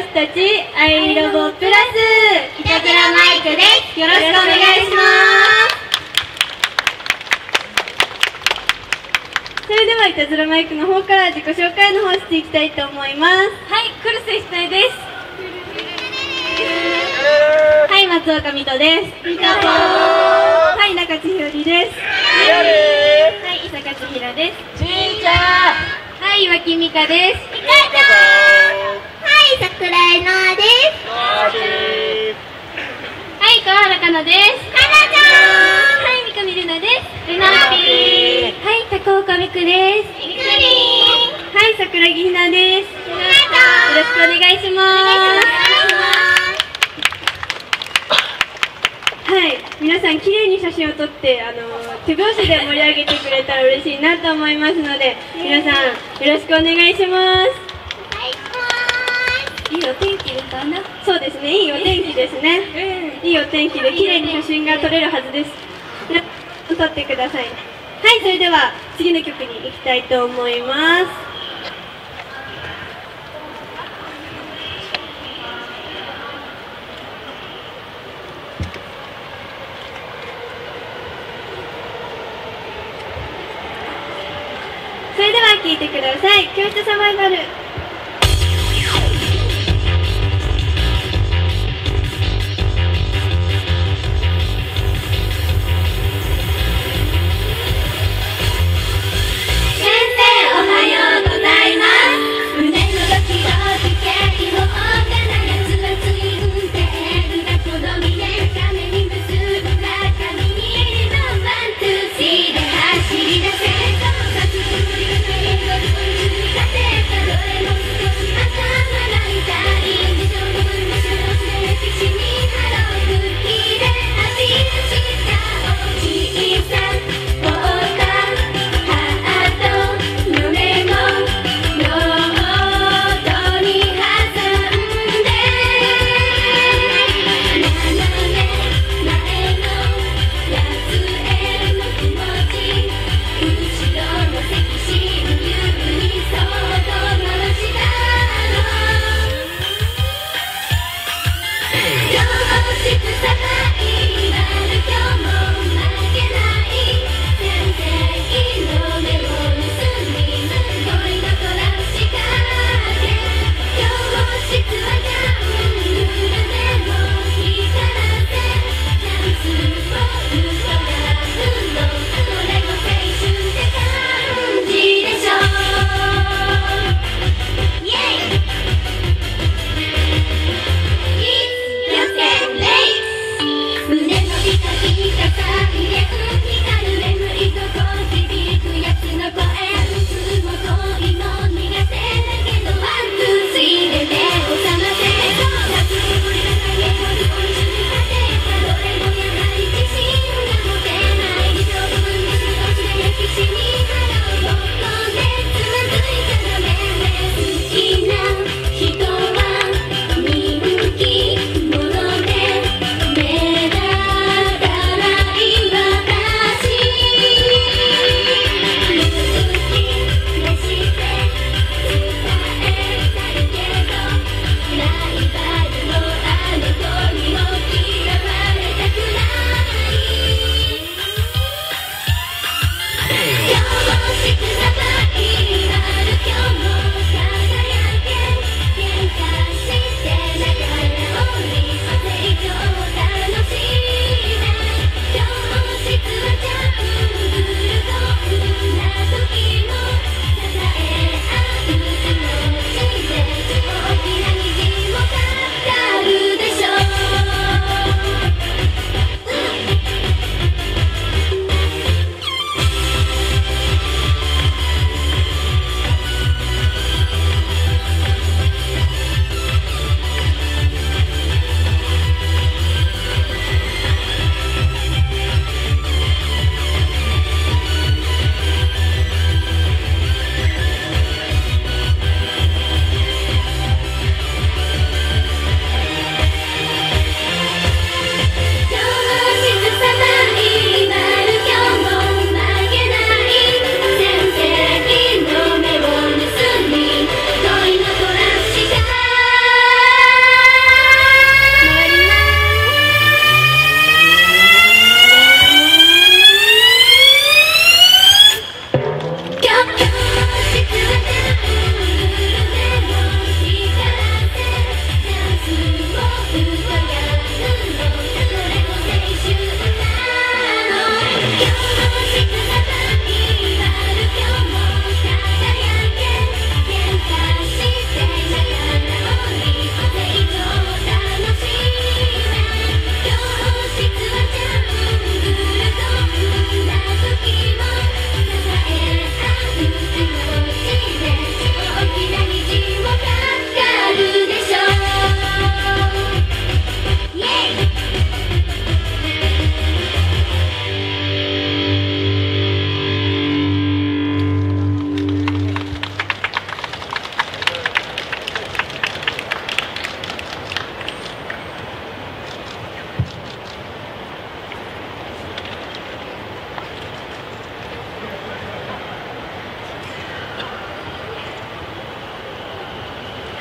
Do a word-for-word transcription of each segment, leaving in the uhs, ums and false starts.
たちアイロボプラス板倉マイクです。 よろしくお願いします。それではいたずらマイクの方から自己紹介の方していきたいと思います。 はい、クルセひとえです。 はい、松岡水戸です。 みとぽー。 はい、中地ひよりです。はい、伊坂千尋です。 ちーちゃん。 はい、岩木美香です。 みかちゃん。はい、桜井のあです。 はい、川原かなです。 かなちゃん。 はい、三上ルナです。 ルナピー。 はい、高岡美久です。 みくりん。 はい、桜木ひなです。 ひなちゃん。 よろしくお願いしまお願いしす。はい、皆さん綺麗に写真を撮ってあの手拍子で盛り上げてくれたら嬉しいなと思いますので、皆さんよろしくお願いします。いいお天気ですかね。そうですね、いいお天気ですね。いいお天気で綺麗に写真が撮れるはずです。皆さん撮ってください。はい、それでは次の曲に行きたいと思います。それでは聴いてください。教室サバイバル。 走り出せ、その先に振り向いて、振り向いて、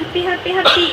ッピーハッピーハッピー。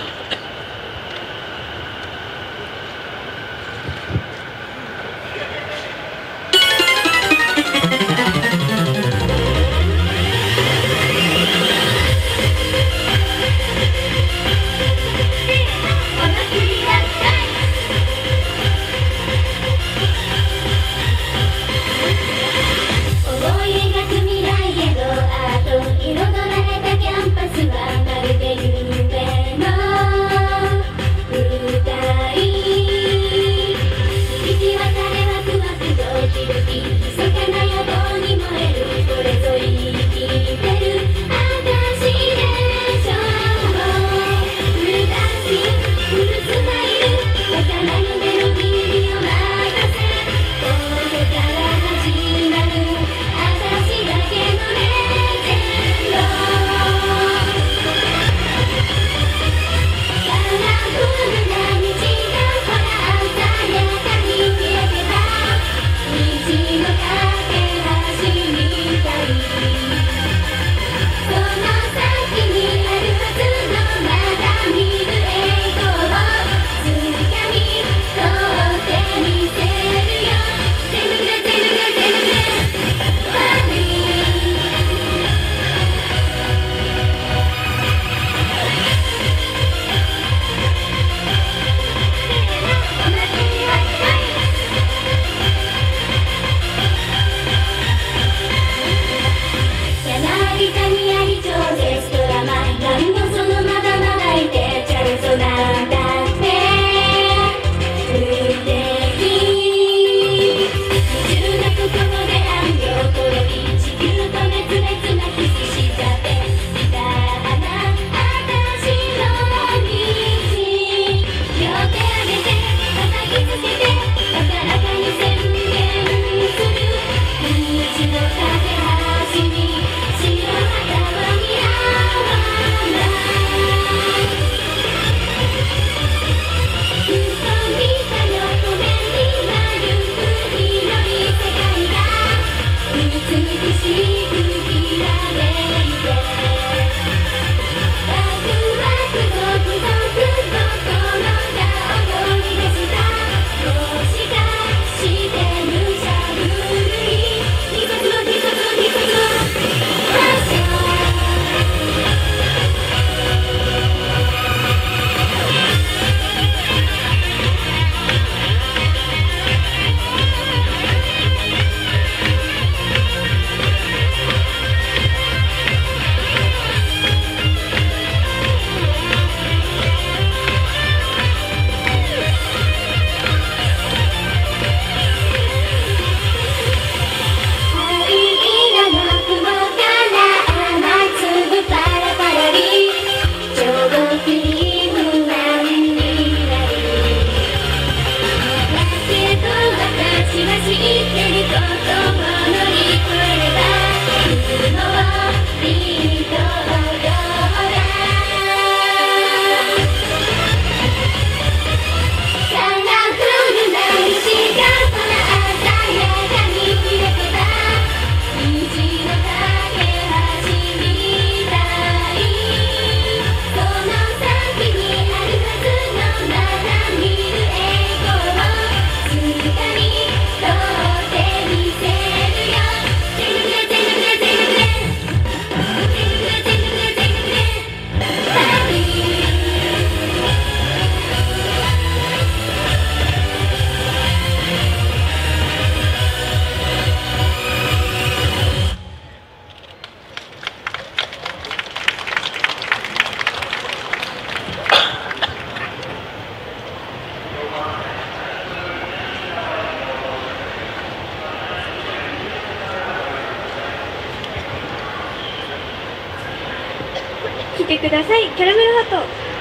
来てください、キャラメルハート。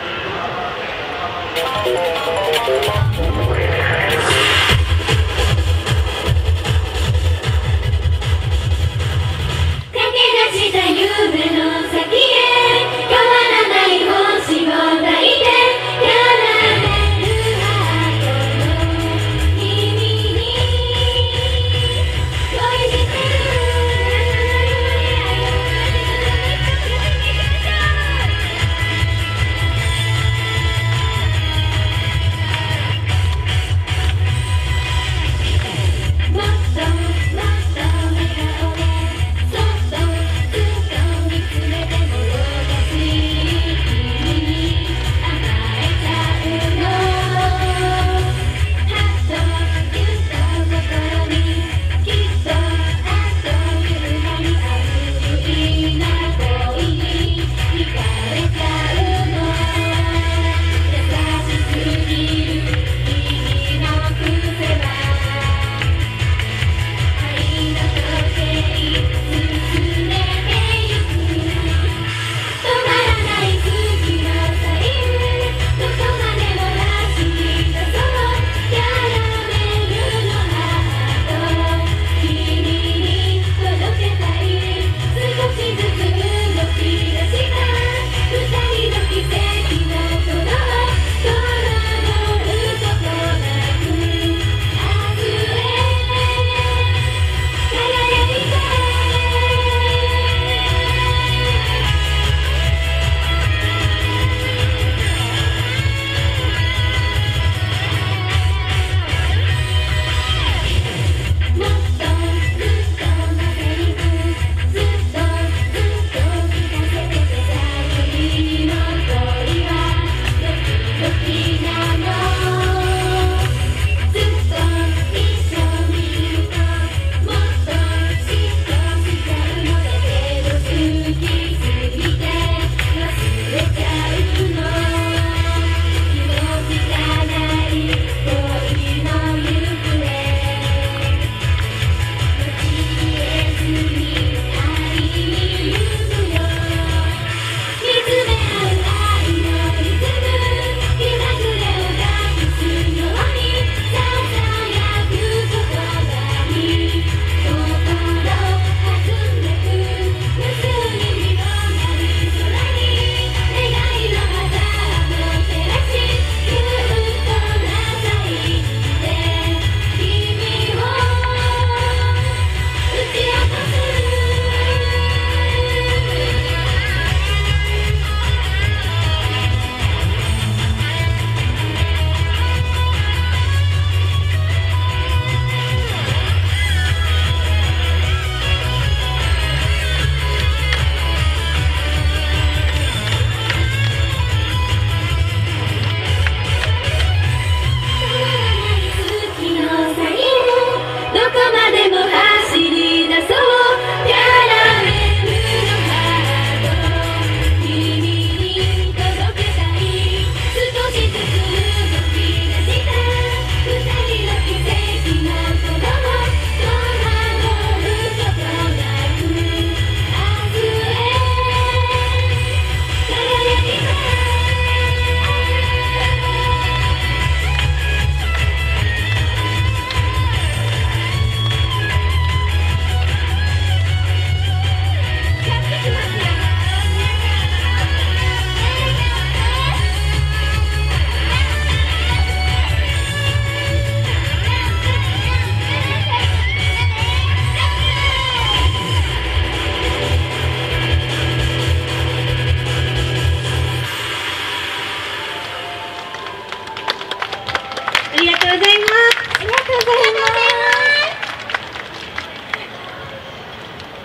駆け出した夢の先へ変わらない星を抱いてキャラメルハートの君に恋してる。「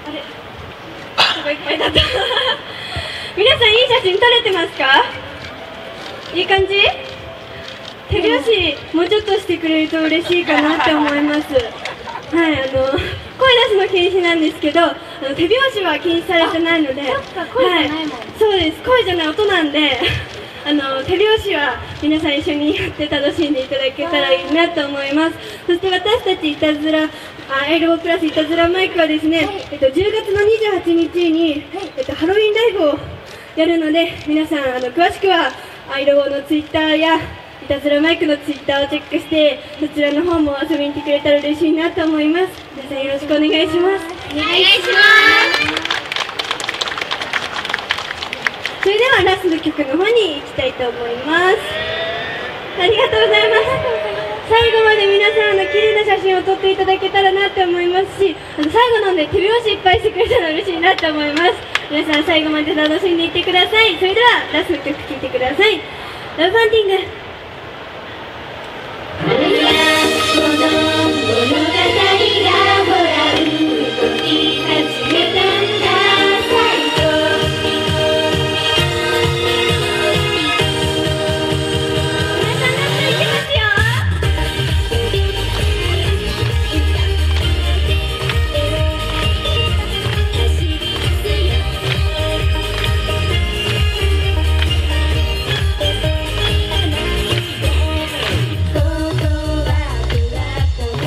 あれ人がいっぱいだった皆さんいい写真撮れてますか？いい感じ？手拍子もうちょっとしてくれると嬉しいかなって思います。はい、あの声出すの禁止なんですけど、あの手拍子は禁止されてないので、 そっか、声じゃないもん。 はい、そうです、声じゃない音なんであの手拍子は皆さん一緒にやって楽しんでいただけたらいいなと思います。そして私たちいたずらあエルゴプラスいたずらマイクはですね、はい、えっと、じゅうがつのにじゅうはちにちに、はい、えっと、ハロウィンライブをやるので、皆さんあの詳しくはアイロゴのツイッターやいたずらマイクのツイッターをチェックして、そちらの方も遊びに来てくれたら嬉しいなと思います。皆さんよろしくお願いします。 お願いします。 それではラストの曲の方に行きたいと思います。ありがとうございます。最後まで皆さんの綺麗な写真を撮っていただけたらなと思いますし、あの最後なので手拍子いっぱいしてくれたら嬉しいなと思います。皆さん最後まで楽しんでいってください。それではラストの曲聴いてください。ラブファンティング。 この物語がほら動き始めたんだ最後皆さんラストいきますよ。 走り出すよここはふわっと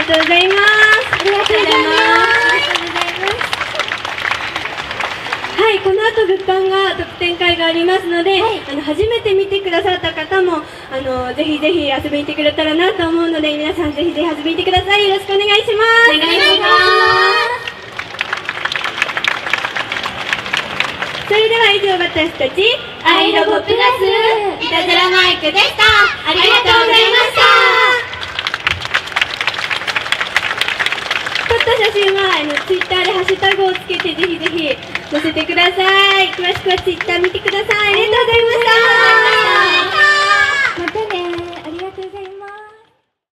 とうございます。 ありがとうございます。 はい、この後物販が特典会がありますので、 はい、 あの初めて見てくださった方もあのぜひぜひ遊びに来てくれたらなと思うので、皆さんぜひぜひ遊びに来てください。よろしくお願いします。 お願いします。 それでは以上、私たちアイロボプラスいたずらマイクでした。ありがとうございました。 撮った写真はあのツイッターでハッシュタグをつけてぜひぜひ載せてください。詳しくはツイッター見てください。ありがとうございました。